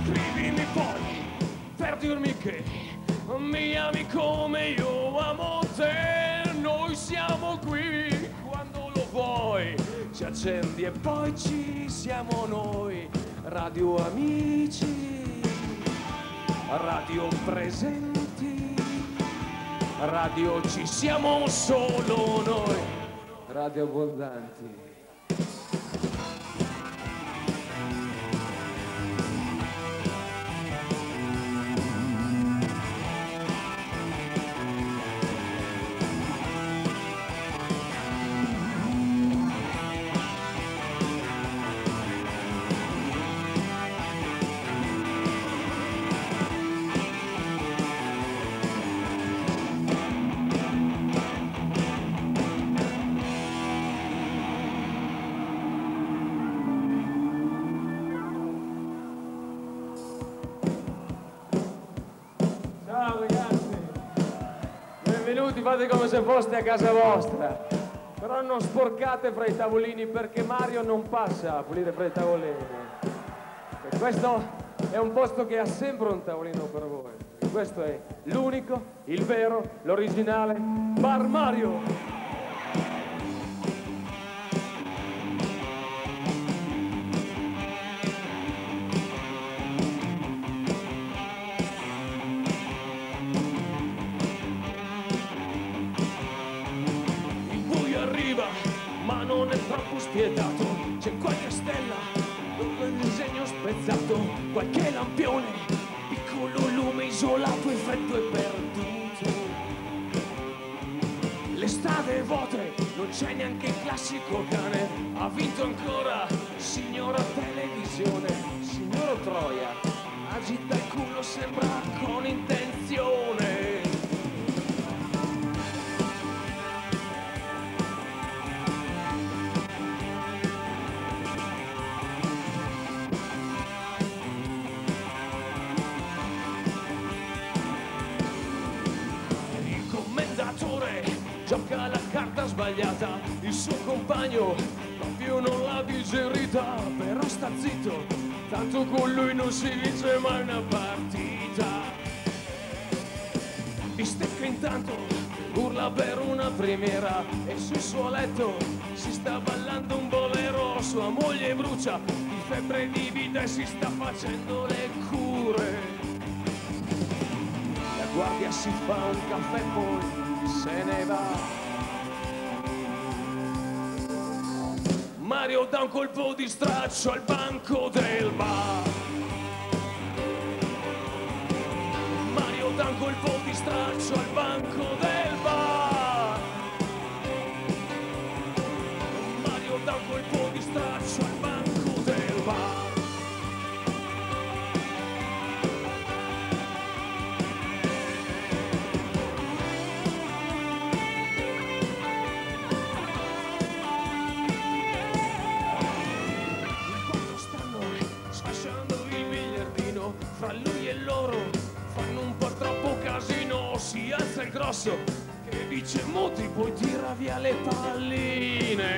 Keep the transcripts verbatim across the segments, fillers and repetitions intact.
scrivimi poi per dirmi che mi ami come io amo te. Noi siamo qui quando lo vuoi, ci accendi e poi ci siamo noi. Radio amici, radio presenti, radio ci siamo solo noi. Radio abbondanti. Ciao ragazzi, benvenuti, fate come se foste a casa vostra, però non sporcate fra i tavolini perché Mario non passa a pulire fra i tavolini. E questo è un posto che ha sempre un tavolino per voi. E questo è l'unico, il vero, l'originale Bar Mario. Ma non è troppo spietato, c'è qualche stella, un disegno spezzato, qualche lampione, piccolo lume isolato e freddo e perduto. Le strade vuote, non c'è neanche il classico cane, ha vinto ancora, signora televisione, signor Troia, agita il culo, sembra con intenzione. Gioca la carta sbagliata, il suo compagno proprio non l'ha digerita, però sta zitto, tanto con lui non si vince mai una partita. Bistecca intanto, urla per una premiera e sul suo letto si sta ballando un bolero, sua moglie brucia di febbre di vita e si sta facendo le cure. La guardia si fa un caffè poi se ne va. Mario dà un colpo di straccio al banco del bar. Mario dà un colpo di straccio al banco del bar. Mario dà un colpo di straccio al banco del bar. Fra lui e loro fanno un po' troppo casino, si alza il grosso che dice muti, poi tira via le palline.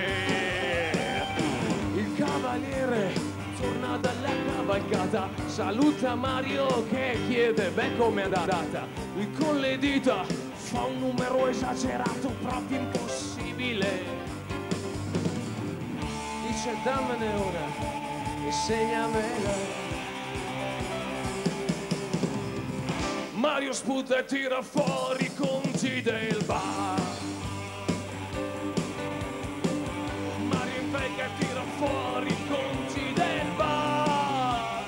Il cavaliere torna dalla cavalcata, saluta Mario che chiede beh com'è andata. Lui con le dita fa un numero esagerato, proprio impossibile. Dice dammene una e segnamela. Mario sputa e tira fuori i conti del bar. Mario invega e tira fuori i conti del bar.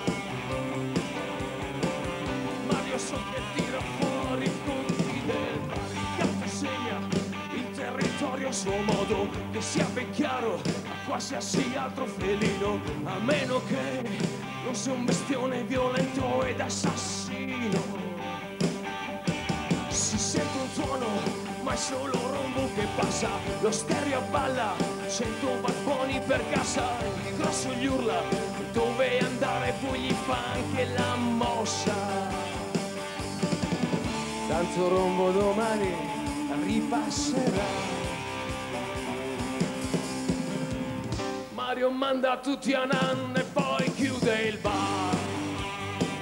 Mario so che tira fuori i conti del bar. Il caffè segna il territorio a suo modo, che sia ben chiaro a qualsiasi altro felino, a meno che non sia un bestione violento ed assassino. Si sente un tuono, ma è solo un rombo che passa. Lo stereo balla, cento baffoni per cassa. Il grosso gli urla, dove andare, poi gli fa anche la mossa. Tanto rombo domani ripasserà. Mario manda tutti a nanna e poi chiude il bar.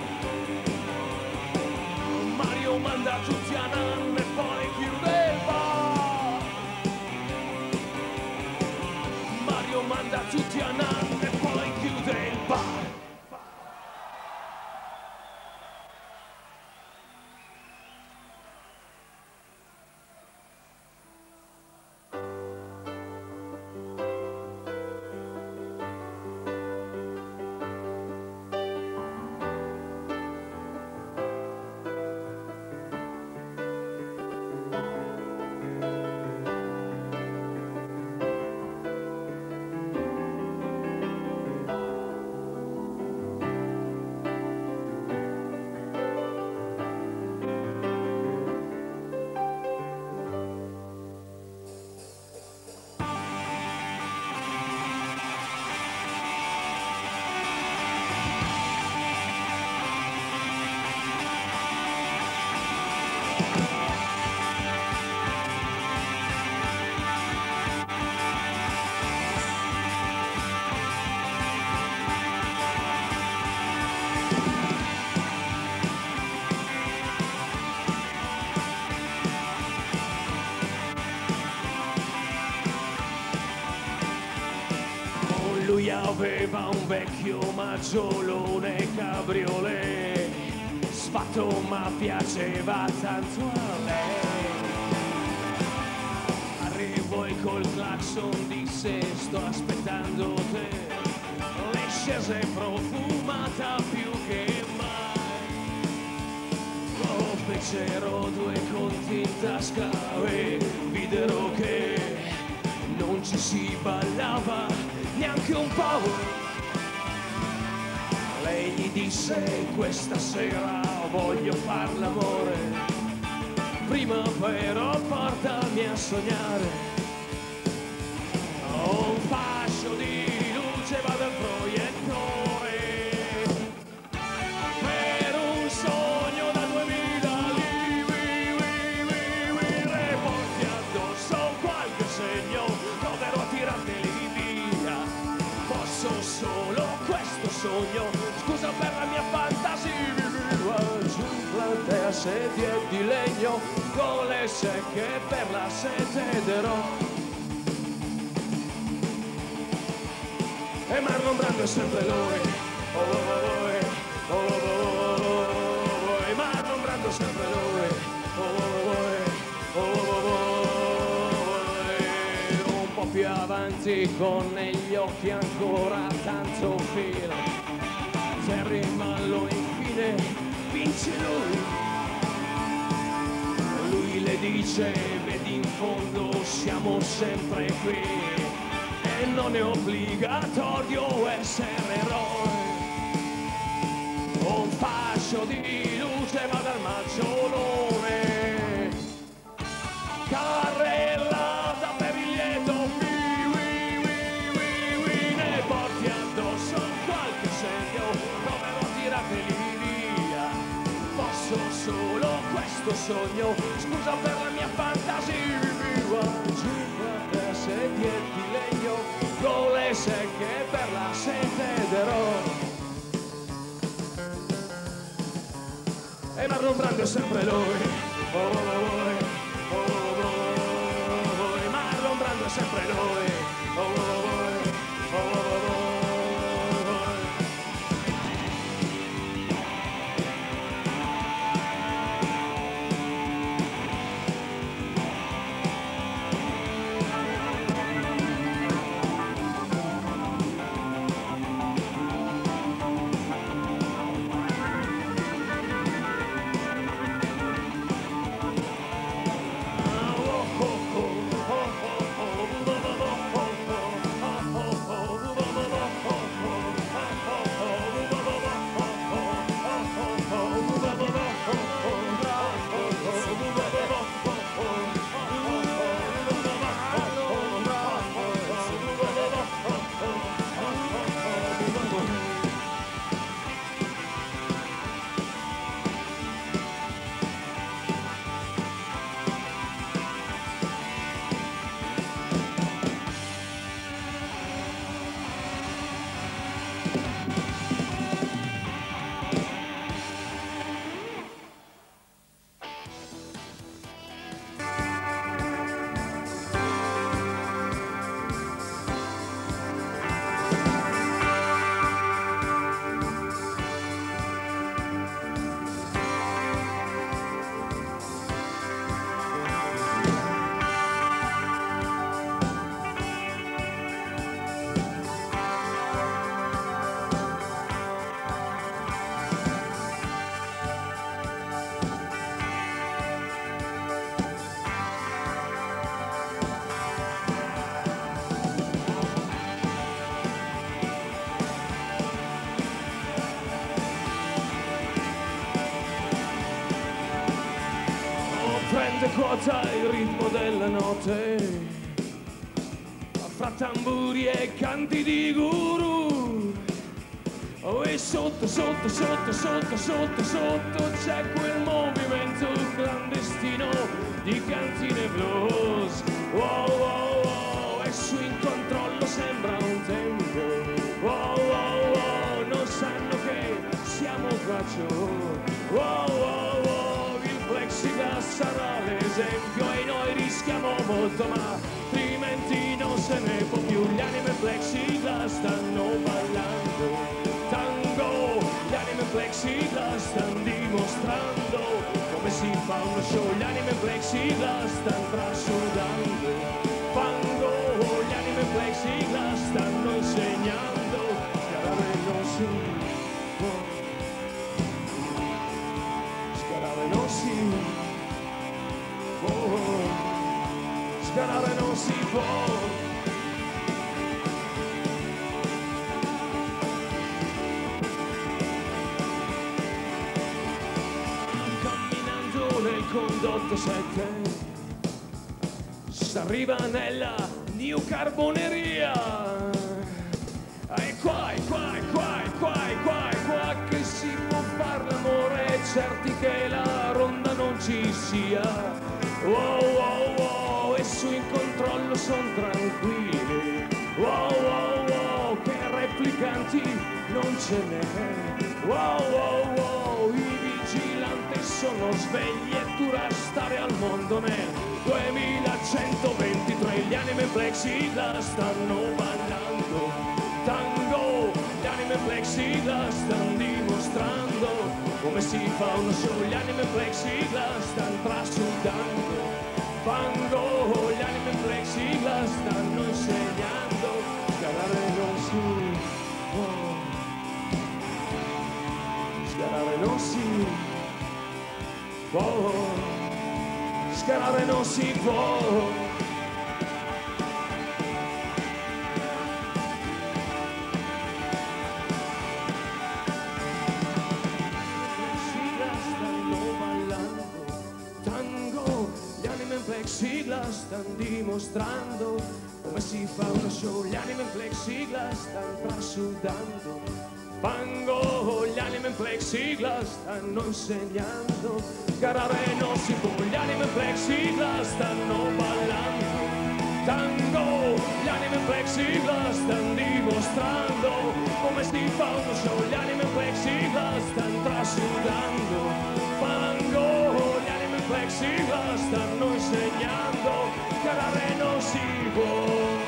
Aveva un vecchio maggiolone cabriolet, sfatto ma piaceva tanto a lei. Arrivò e col clacson disse sto aspettando te, lei scese profumata più che mai. Oh, fecero due conti in tasca e videro che non ci si ballava neanche un po'. Lei gli disse questa sera voglio far l'amore, prima però portami a sognare. Ho un fascio di luce, vado al proiettore per un sogno da duemila lire, le porti addosso qualche segno, proverò a tirarteli via. Posso solo questo sogno, scusa per la mia fantasia. Giù platea, sedie di legno, gole secche per la sete derò. E Marlon Brando è sempre lui, oh oh oh oh oh oh oh, e Marlon Brando è sempre lui, oh oh oh oh oh, un po' più avanti con negli occhi ancora tanto filo, Terry Mallo infine vince lui. Lui le dice vedi in fondo siamo sempre qui e non è obbligatorio essere eroi. Un fascio di luce va dal maggiolone, carrellata per il lieto, wi, wi, wi, wi, wi, ne porti addosso qualche segno, proverò a tirarteli via. Posso solo questo sogno, scusa per la mia fantasia. Cinque sedie di legno, gole secche per la sete derò. E Marlon Brando è sempre lui, oh oh oh oh oh oh, e Marlon Brando è sempre lui, oh oh oh oh oh oh. Prende quota il ritmo della notte, fra tamburi e canti di guru. Oh, e sotto, sotto, sotto, sotto, sotto, sotto c'è quel movimento clandestino di cantine blues. Wow, wow, wow, e su in controllo sembra un tempio. Wow, wow, wow, non sanno che siamo qua giù. Wow, wow, wow, il plexiglass sarà l'esempio e noi rischiamo molto, ma altrimenti non se ne può più. Gli anime plexiglass stanno ballando. plexiglass stanno dimostrando come si fa uno show. Gli anime plexiglass stanno trasudando fango, gli anime plexiglass stanno insegnando scarare non si può, scarare non si può, scarare non si può. Condotto sette s'arriva nella New Carboneria e qua, e qua, e qua, e qua, e qua, e qua che si può far l'amore, certi che la ronda non ci sia. Wow, wow, wow, e su in controllo son tranquilli. Wow, wow, wow, che replicanti non ce n'è. Wow, wow, wow, i vigilanti sono svegli e dura stare al mondo nel duemilacentoventitré. Gli anime plexiglass stanno ballando tango, gli anime plexiglass stanno dimostrando come si fa uno show. Gli anime plexiglass stanno trasudando fango, gli anime plexiglass stanno insegnando scarare non si può, scarare non si può, scarare non si può. Plexiglass stanno dimostrando come si fa uno show. Gli anime in plexiglass stanno trasudando fango, gli anime in plexiglass stanno insegnando scarare non si può. Gli anime in plexiglass stanno ballando tango, gli anime in plexiglass stanno dimostrando come si fa uno show. Gli anime in plexiglass stanno trasudando fango, gli anime in plexiglass stanno insegnando scarare non si può.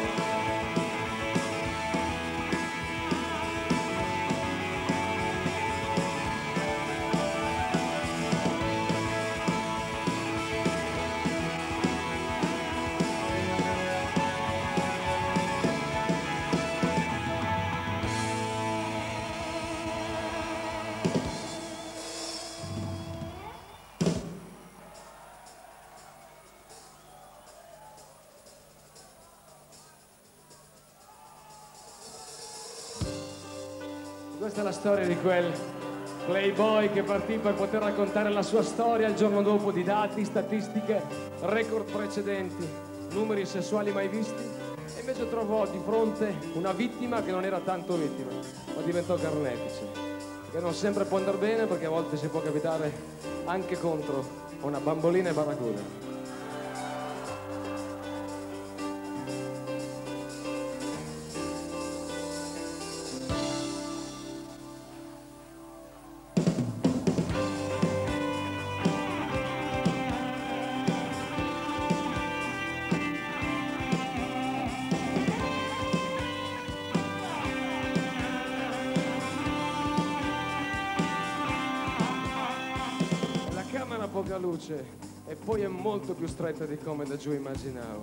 Questa è la storia di quel playboy che partì per poter raccontare la sua storia il giorno dopo di dati, statistiche, record precedenti, numeri sessuali mai visti, e invece trovò di fronte una vittima che non era tanto vittima, ma diventò carnefice. Che non sempre può andare bene, perché a volte si può capitare anche contro una bambolina e barracuda. Poca luce e poi è molto più stretta di come da giù immaginavo.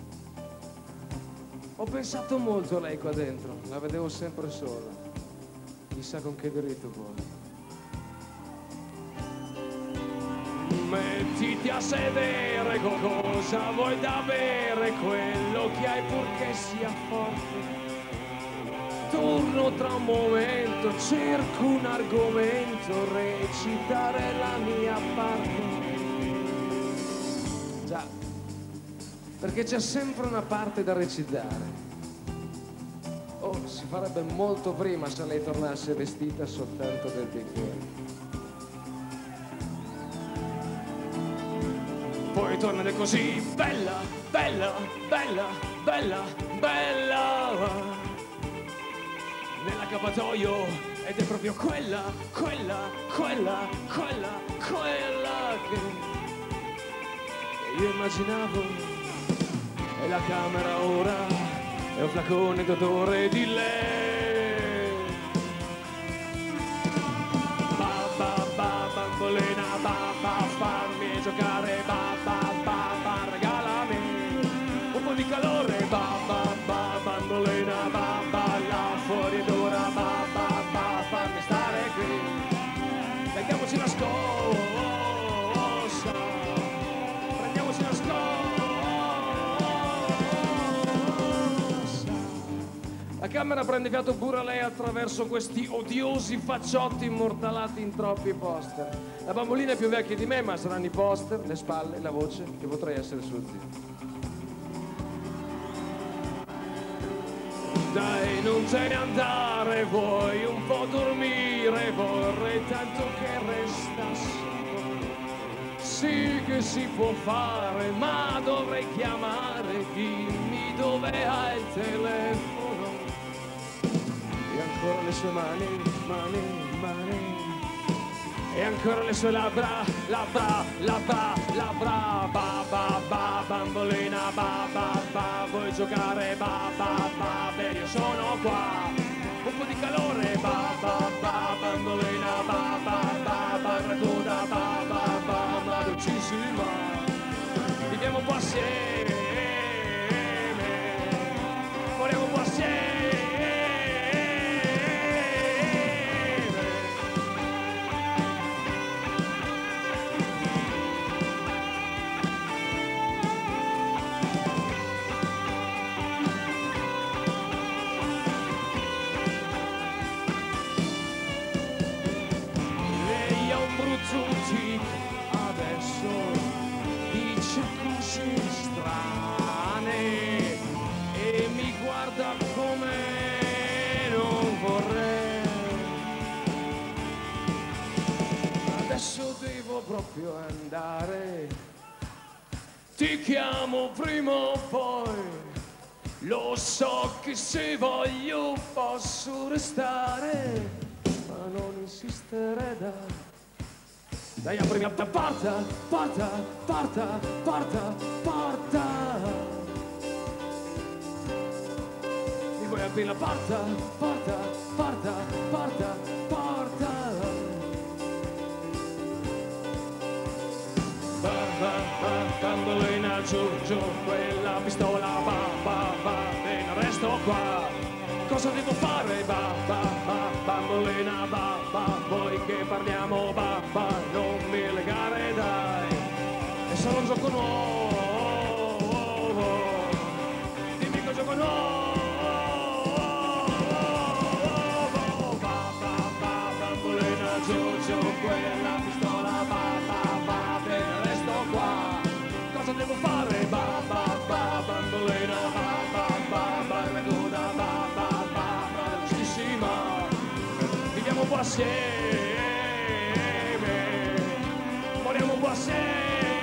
Ho pensato molto a lei qua dentro, la vedevo sempre sola, chissà con che diritto poi. Mettiti a sedere, con cosa vuoi da bere, quello che hai purché sia forte. Torno tra un momento, cerco un argomento, recitare la mia parte. Già, perché c'è sempre una parte da recitare. Oh, si farebbe molto prima se lei tornasse vestita soltanto del bicchiere. Poi torna così, bella, bella, bella, bella, bella. Nell'accappatoio, ed è proprio quella, quella, quella, quella, quella che io immaginavo. E la camera ora è un flacone d'odore di lei. Ma prendiamoci una scossa, prendiamoci una scossa. La camera prende fiato pure lei attraverso questi odiosi facciotti immortalati in troppi poster. La bambolina è più vecchia di me, ma saranno i poster, le spalle, la voce, che potrei essere suo zio. Dai, non te ne andare, vuoi un po' dormire, vorrei tanto che restassi. Sì che si può fare, ma dovrei chiamare, dimmi dove hai il telefono. E ancora le sue mani, mani, mani. E ancora le sue labbra, labbra, labbra, labbra. Ba, ba, ba, bambolina, ba, ba, ba. Vuoi giocare, ba, ba, ba. Beh, io sono qua. Un po' di calore, ba, ba, ba. Bambolina, ba, ba, ba. Barracuda, ba, ba, ba. Ma dolcissima. Viviamo un po' assieme. Moriamo un po' assieme. Adesso dice cose strane e mi guarda come non vorrei. Adesso devo proprio andare, ti chiamo prima o poi, lo so che se voglio posso restare, ma non insistere dai. Dai, aprimi la porta, porta, porta, porta, porta. Mi vuoi aprire la porta, porta, porta, porta, porta. Ba, ba, ba, bambolina, giù, giù, quella pistola, ba, ba, ba, bene, resto qua. Cosa devo fare, ba, ba, ba, bambolina, ba, ba, vuoi che parliamo, ba, ba, non mi legare, dai, è solo un gioco nuovo, dimmi che gioco nuovo, ba, ba, ba, bambolina, giù, giù, quella pistola, ba, ba, ba, bene, resto qua, cosa devo fare, ba, ba, ba, bambolina, ba, ba, ba, barracuda, ba, ba, viviamo un po' assieme, moriamo un po' assieme.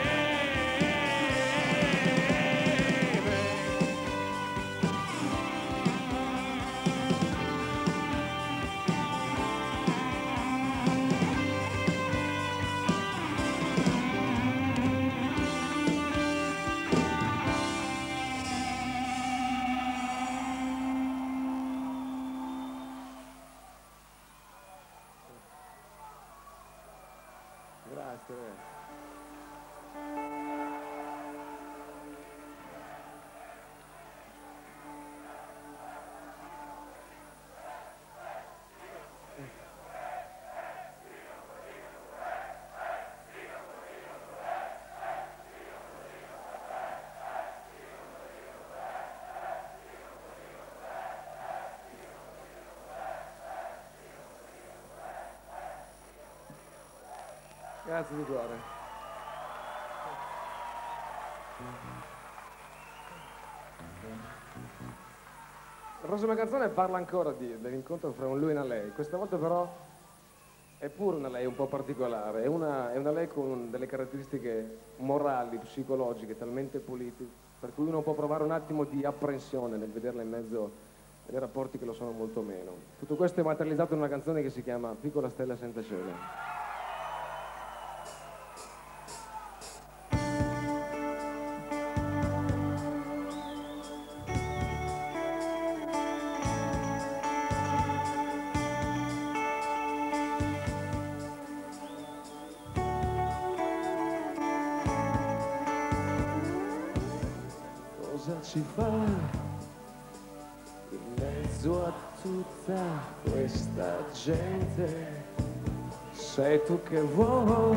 Grazie. Grazie di cuore. La prossima canzone parla ancora di, dell'incontro fra un lui e una lei. Questa volta però è pure una lei un po' particolare. È una, è una lei con delle caratteristiche morali, psicologiche, talmente pulite, per cui uno può provare un attimo di apprensione nel vederla in mezzo a dei rapporti che lo sono molto meno. Tutto questo è materializzato in una canzone che si chiama Piccola stella senza cielo. Cosa ci fa in mezzo a tutta questa gente? sei tu che vuoi,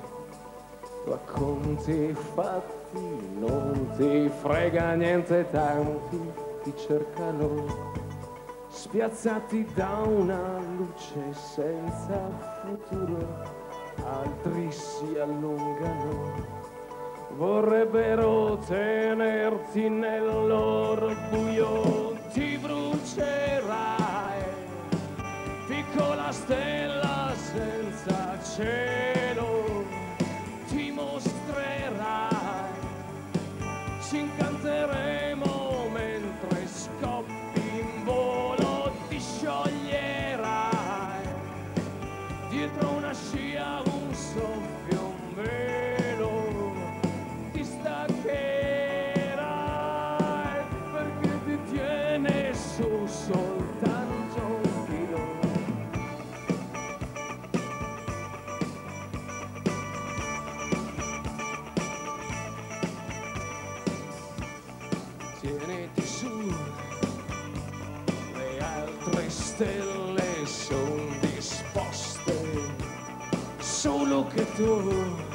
racconti fatti, non ti frega niente, tanti ti cercano, spiazzati da una luce senza futuro, altri si allungano, vorrebbero tenerti nel loro buio, ti brucerai, piccola stella senza cielo, ti mostrerai, ci incanteremo mentre scoppi in volo, ti scioglierai, dietro una scia un soffio, un velo, ti staccherai, perché ti tiene su soltanto un filo. Tieniti su, le altre stelle sono disposte, solo che tu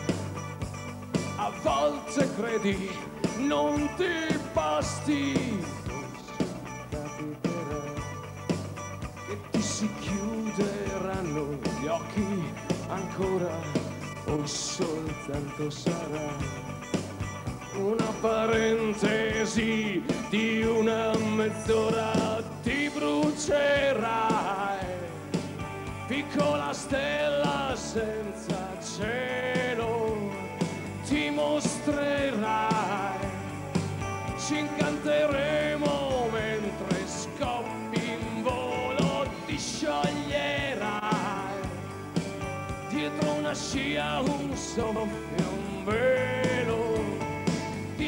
a volte credi non ti basti. Capiterà che ti si chiuderanno gli occhi ancora, o soltanto sarà una parentesi di una mezz'ora, ti brucerai, piccola stella senza cielo, ti mostrerai, ci incanteremo mentre scoppi in volo, ti scioglierai, dietro una scia un soffio, un velo, ti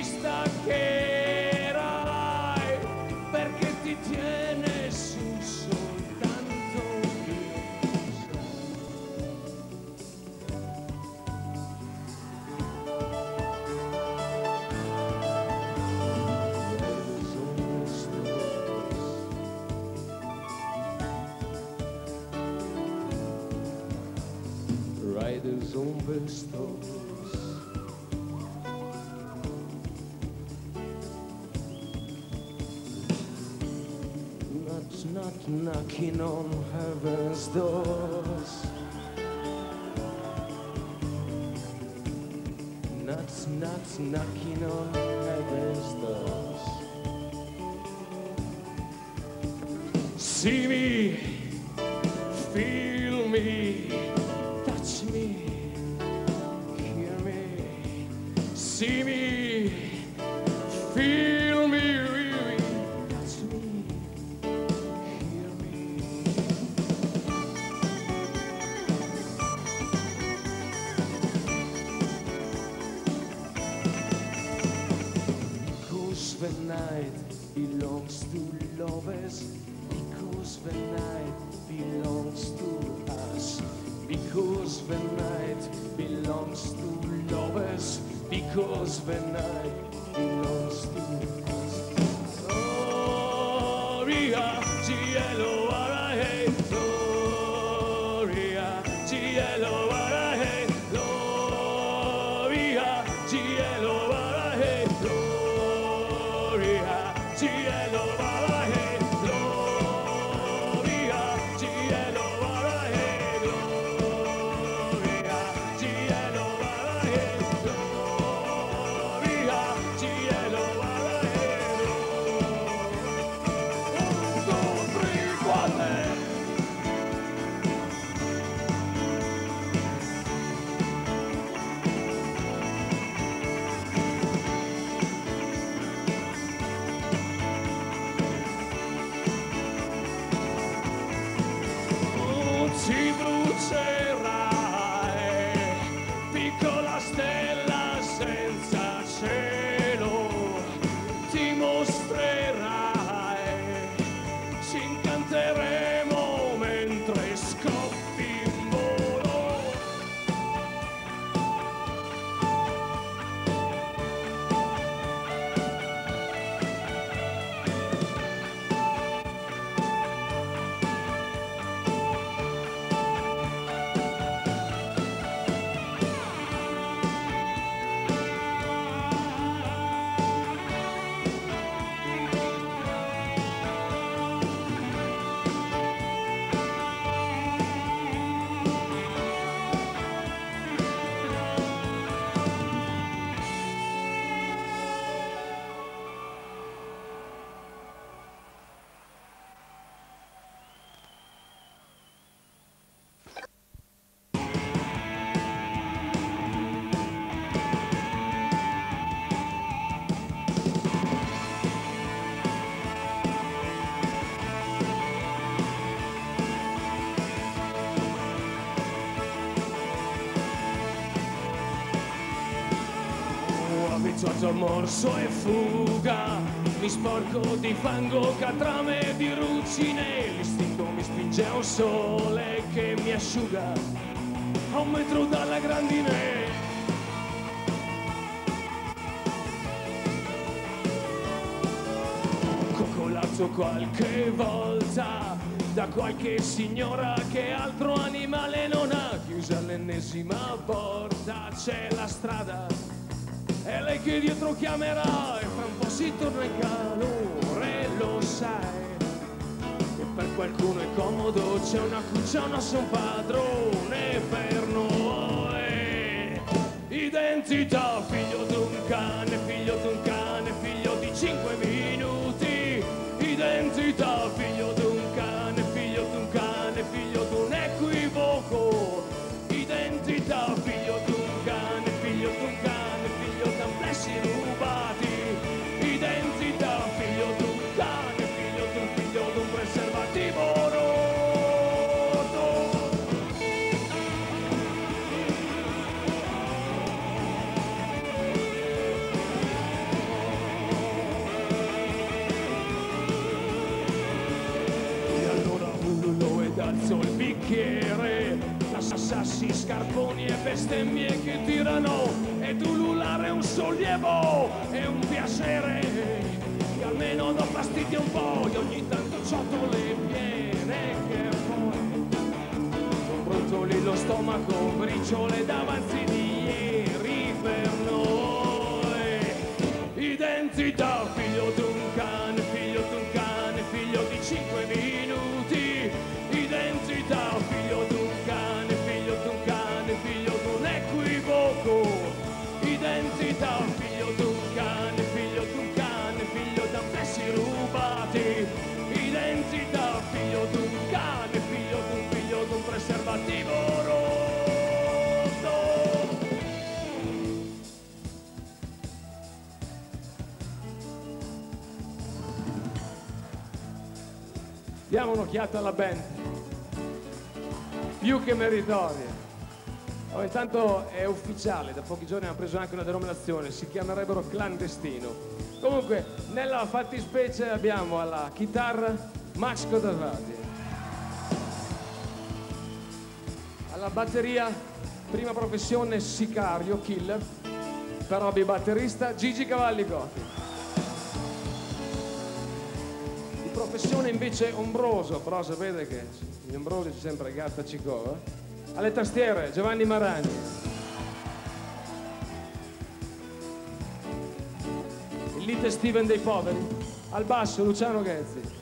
staccherai, perché ti tiene su soltanto Dio. Riders on the stores, not knocking on heaven's doors, not, not knocking on heaven's doors. See me, feel me, touch me, hear me, see me, feel me, touch me. The night belongs to lovers, because the night belongs to us, because the night belongs to lovers, because the night belongs to us. Gloria, cielo, hey, Gloria, cielo, hey, Gloria, cielo, hey, Gloria, cielo, hey, Gloria, cielo, hey, Gloria, cielo, hey, Gloria, cielo, hey. abituato a morso e fuga, mi sporco di fango, catrame e di ruggine, l'istinto mi spinge a un sole che mi asciuga a un metro dalla grandine. Coccolato qualche volta da qualche signora che altro animale non ha, chiusa l'ennesima porta, c'è la strada, è lei che dietro chiamerà e fra un po' si torna in calore, lo sai, che per qualcuno è comodo, c'è una cuccia, un osso, un padrone per noi. Identità, figlio d'un cane, figlio d'un cane, figlio di cinque minuti. Identità, figlio d'un cane, figlio d'un cane, figlio d'un equivoco. Identità, figlio d'un cane, figlio d'un cane, figlio d'amplessi rubati. Identità, figlio d'un cane, figlio d'un figlio d'un preservativo rotto. E allora ululo ed alzo il bicchiere, sassi, scarponi e bestemmie che tirano, ed ululare è un sollievo e un piacere, che almeno do fastidio un po', e ogni tanto ciotole piene che poi con brontoli lo stomaco, briciole d'avanzi di ieri per noi. Identità, figlio d'un cane, figlio d'un cane, figlio di cinque minuti. Identità, figlio d'un cane, figlio d'un cane, figlio d'un equivoco. Identità, figlio d'un cane, figlio d'un cane, figlio d'amplessi rubati. Identità, figlio d'un cane, figlio d'un figlio d'un preservativo rotto. Diamo un'occhiata alla band, più che meritoria. Oh, intanto è ufficiale, da pochi giorni hanno preso anche una denominazione, si chiamerebbero Clandestino. Comunque, nella fattispecie abbiamo alla chitarra Max Codavati, alla batteria, prima professione sicario, killer, per hobby batterista Gigi Cavalli Cotti. Di professione invece ombroso, però sapete che gli ombrosi c'è sempre Gatta Cicova. Alle tastiere Giovanni Maragni. Il Lite Steven dei poveri. Al basso Luciano Ghezzi.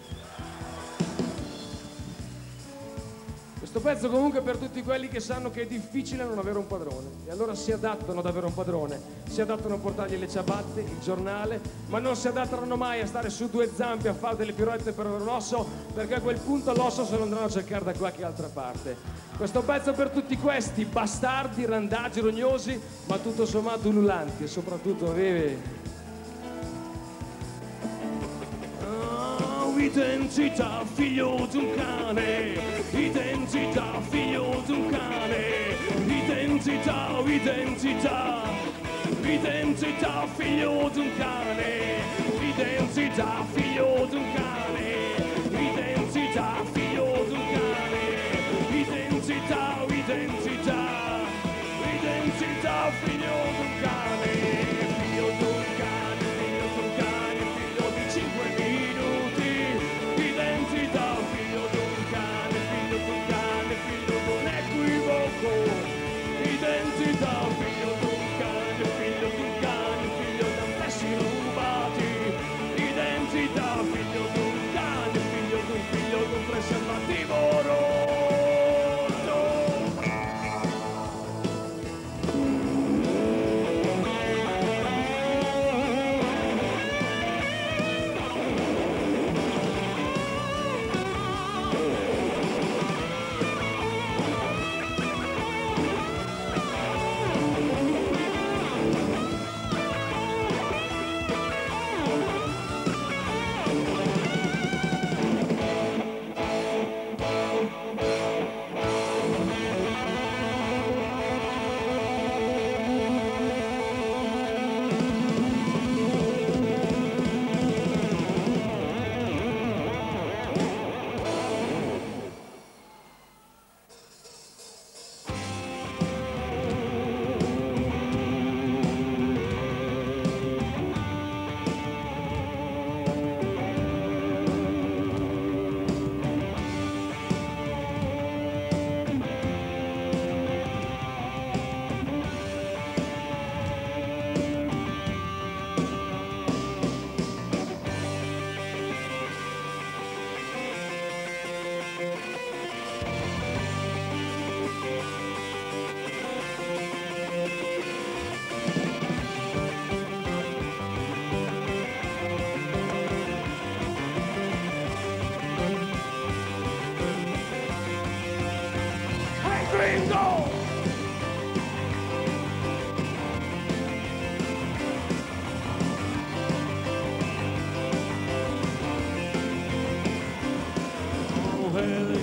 Questo pezzo comunque per tutti quelli che sanno che è difficile non avere un padrone e allora si adattano ad avere un padrone, si adattano a portargli le ciabatte, il giornale, ma non si adattano mai a stare su due zampe a fare delle piroette per avere un osso, perché a quel punto l'osso se lo andranno a cercare da qualche altra parte. Questo pezzo per tutti questi bastardi, randaggi, rognosi, ma tutto sommato ululanti e soprattutto vivi. Identità, figlio d'un cane, identità, figlio d'un cane, identità, identità, identità, figlio d'un cane, identità, figlio d'un cane, identità, figlio d'un cane, identità, identità, identità, figlio d'un cane, figlio d'un cane, figlio d'un cane, figlio di cinque minuti. Identità, figlio d'un cane, figlio d'un cane, figlio d'un equivoco. Identità, figlio d'un cane, figlio d'un cane, figlio d'amplessi rubati. Identità, figlio d'un cane, figlio d'un figlio d'un preservativo rotto.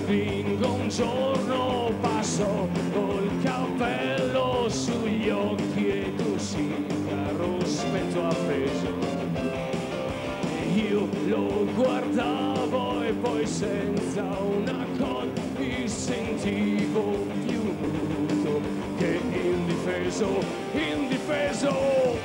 gringo un giorno passò col cappello sugli occhi e tu sigaro spento appeso. Io lo guardavo e poi senza una col mi sentivo più nudo che indifeso, indifeso.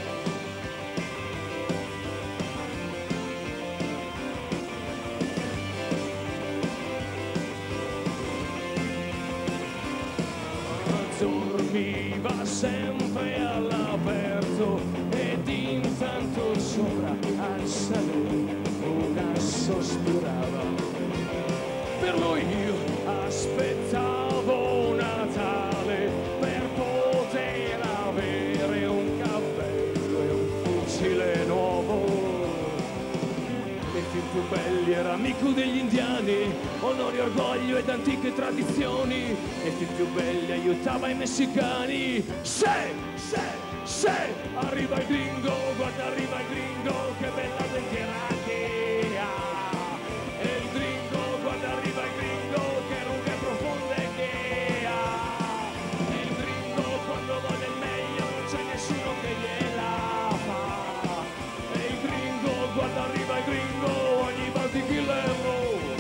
Dormiva sempre all'aperto ed intanto sopra al salone una sospirava. Per lui io aspettavo Natale per poter avere un cappello e un fucile nuovo. E i più belli era amico degli indiani, onore, orgoglio ed antiche tradizioni. E i più belli aiutava i messicani. Se, se, se, arriva il gringo, guarda arriva il gringo, che bella dentiera che ha. E il gringo, guarda arriva il gringo, che rughe profonde che ha. E il gringo quando vuole il meglio non c'è nessuno che gliela fa. E il gringo, guarda arriva il gringo, ogni volta che levo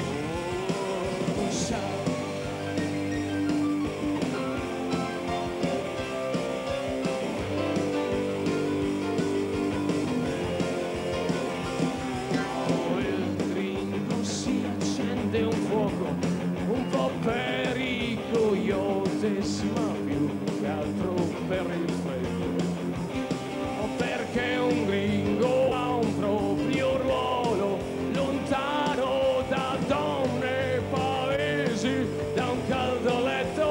sa. Un fuoco un po' per i coyotes, ma più che altro per il freddo, o perché un gringo ha un proprio ruolo lontano da donne e paesi, da un caldo letto.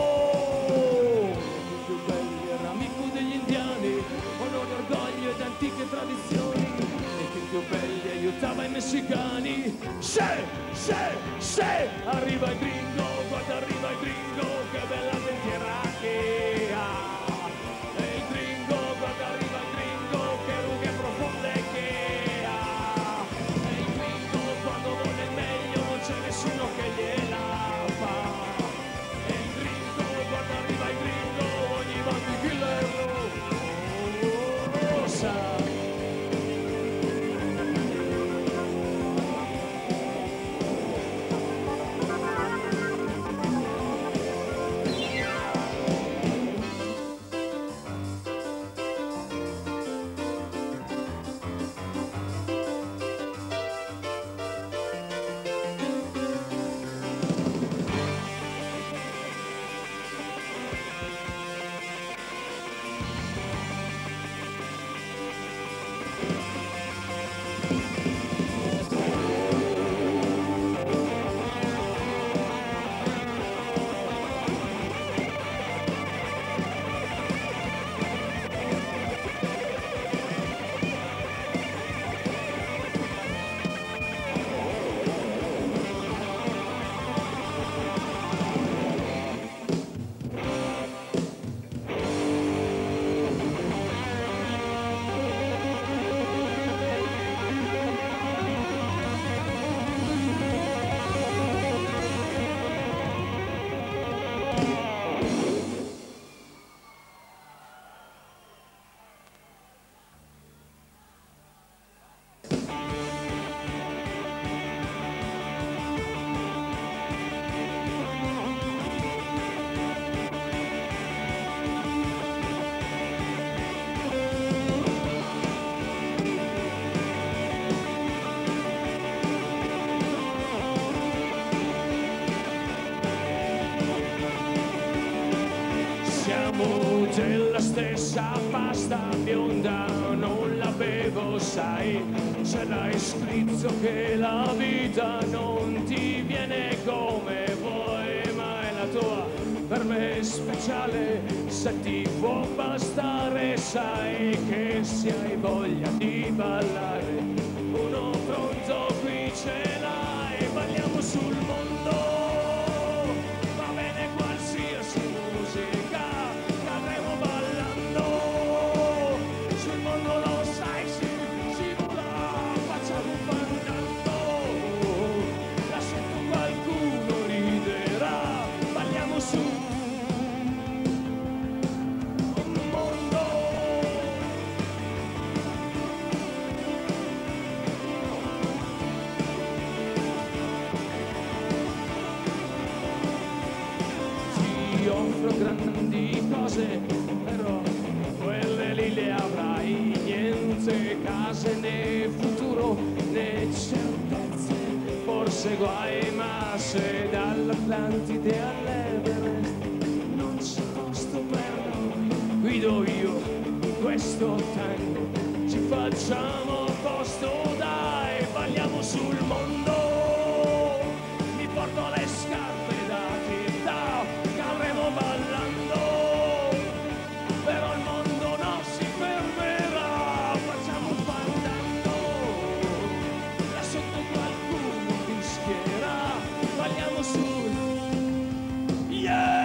Il più bello era amico degli indiani, onore, orgoglio ed antiche tradizioni. E i più belli aiutava i messicani. Se, se, se, arriva il gringo, guarda arriva il gringo, che bella dentiera che ha. E il gringo, guarda arriva il gringo, che rughe profonde che ha. E il gringo quando vuole il meglio non c'è nessuno che gliela fa. E il gringo, guarda arriva il gringo, ogni volta che l'erro oh, oh, sa. Della stessa pasta bionda non la bevo, sai, ce l'hai scritto che la vita non ti viene come vuoi, ma è la tua, per me è speciale, se ti può bastare, sai che se hai voglia di ballare, uno pronto qui ce l'hai, balliamo sul mondo, va bene qualsiasi musica. Qualcuno ride di cose, però quelle lì le avrai. Niente case né futuro né certezze, forse guai, ma se dall'Atlantide all'Everest non c'è posto per noi, guido io questo tango, ci facciamo posto, dai, balliamo sul mondo, mi porto le scarpe da città, cadremo ballando, però il mondo non si fermerà, facciamo un fandango, là sotto qualcuno fischierà, balliamo sul, yeah!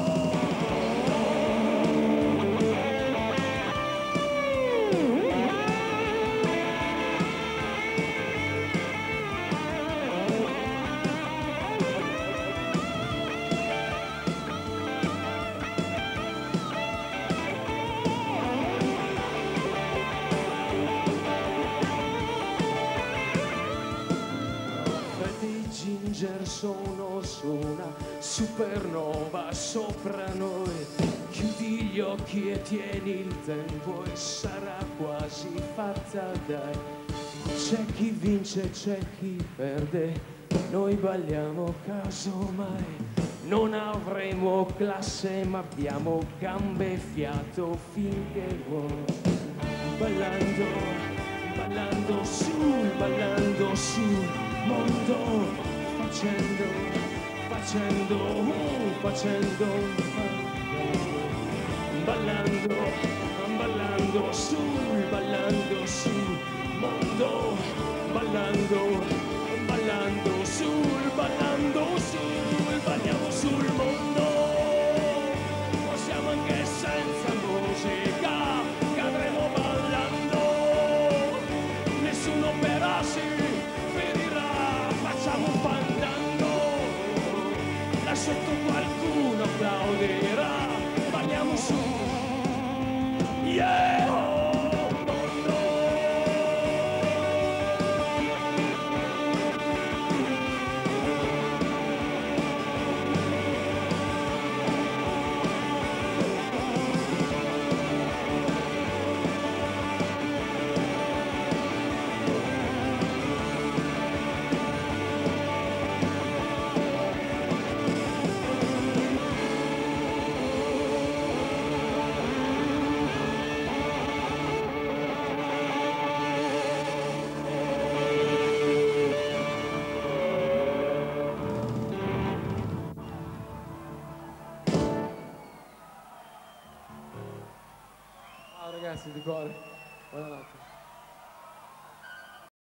Ginger sono su una supernova sopra noi, chiudi gli occhi e tieni il tempo e sarà quasi fatta, dai, c'è chi vince, c'è chi perde, noi balliamo casomai, non avremo classe ma abbiamo gambe e fiato finché vuoi, ballando, ballando sul, ballando sul mondo, facendo, facendo, uh, facendo, ballando, ballando sul, ballando sul mondo, ballando, ballando sul, ballando sul, balliamo sul mondo, possiamo anche senza musica, cadremo ballando, nessuno però si ferirà, facciamo un fandango, là sotto qualcuno applaudirà, balliamo su, yeah! Ciao ragazzi di cuore, buonanotte.